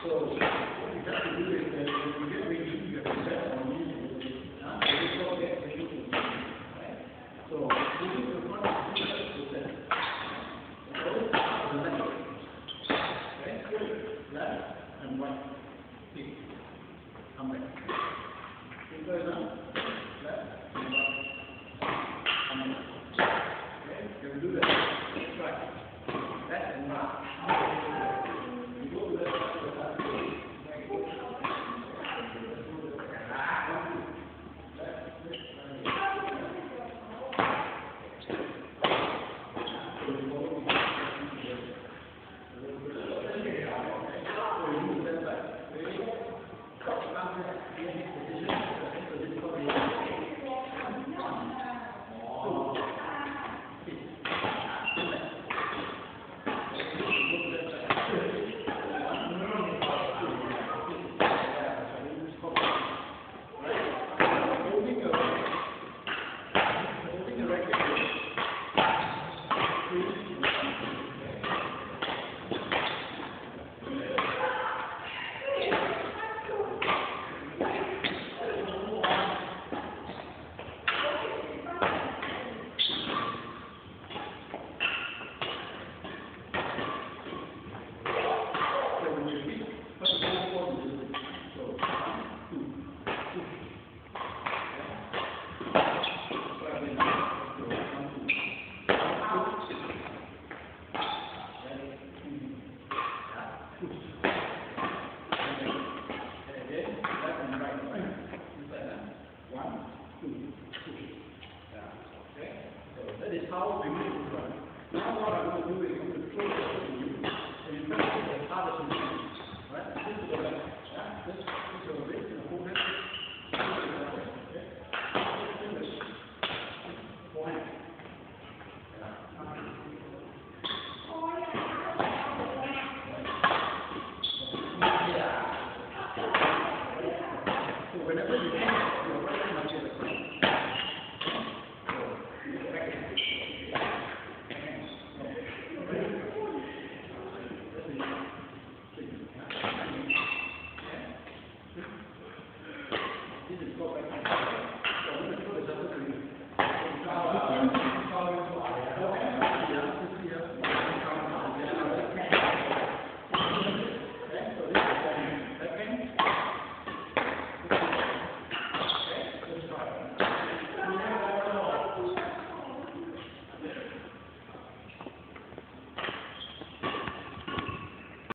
So what you have to do is that when you get ready, you have to set on these. Before get ready to do, right? So moving to front is set. So the left. Okay, good. Left and right. Come back. It goes up.